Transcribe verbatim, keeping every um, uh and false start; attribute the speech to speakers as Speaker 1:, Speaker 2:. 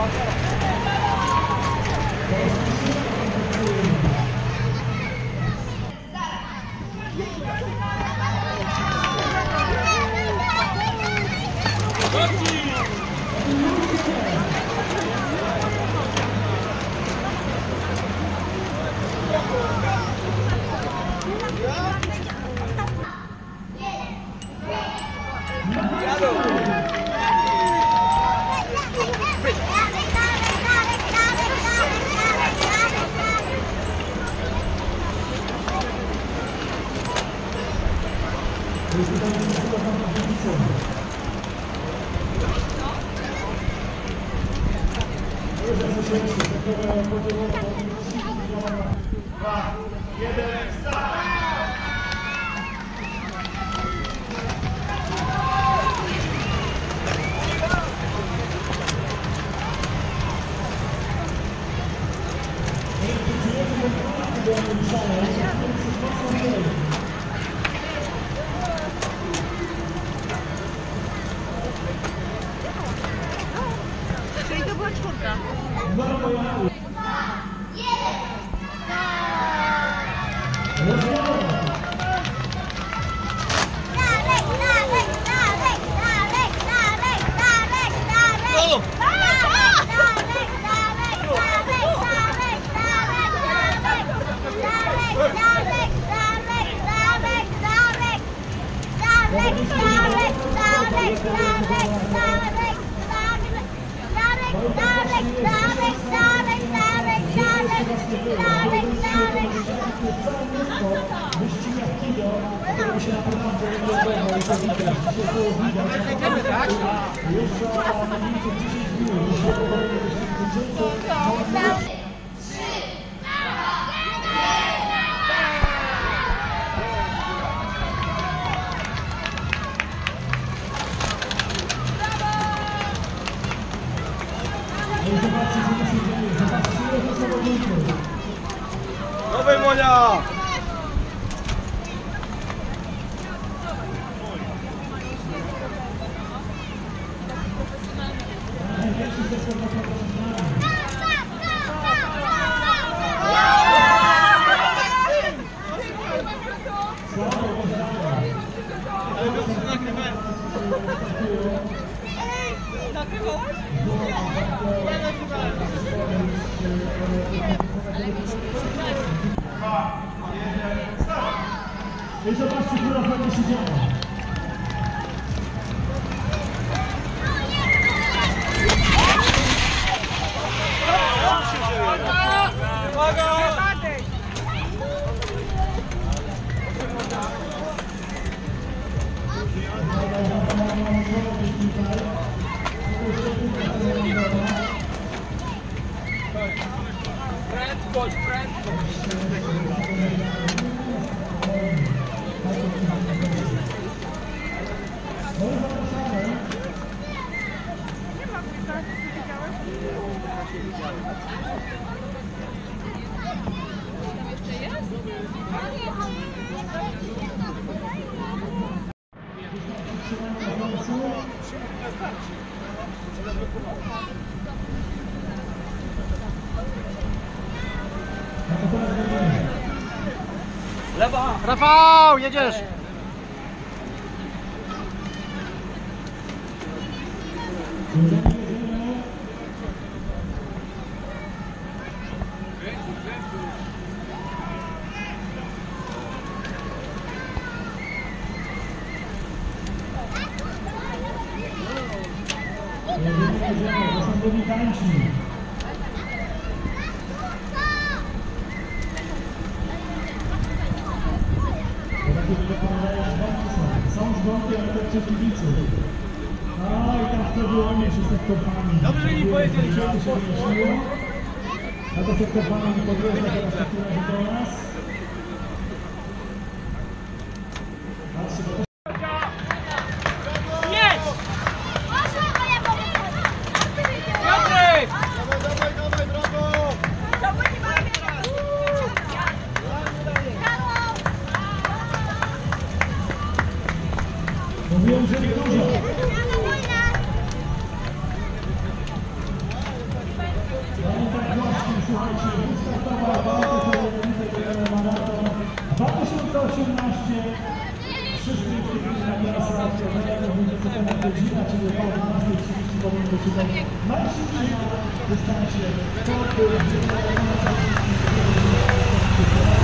Speaker 1: Czyli to była czwórka.
Speaker 2: Dawaj, Monia!
Speaker 1: Nagrywałaś? Ja nagrywałem.
Speaker 3: I zobaczcie, która fajnie się działa.
Speaker 2: Prędkość, prędkość! Lewa!
Speaker 4: Rafał, jedziesz!
Speaker 3: To są debiutanci. Są dzwonki, ale to przez kibiców. No i tam to wyłonię się z sektorami.
Speaker 2: Dobrze, że nie powiedzieli, że
Speaker 3: to się wyjaśniło. A to sektorami nie podjeżdża teraz w takim razie do nas. Patrzcie, bo to mówiłem, że nie dużo. startował bardzo serdecznie maraton dwa tysiące osiemnaście. Wszyscy na trasach, wiadomo, że to ponad godzina, czyli około dwunasta trzydzieści powinien być tutaj najszybszy na dystansie.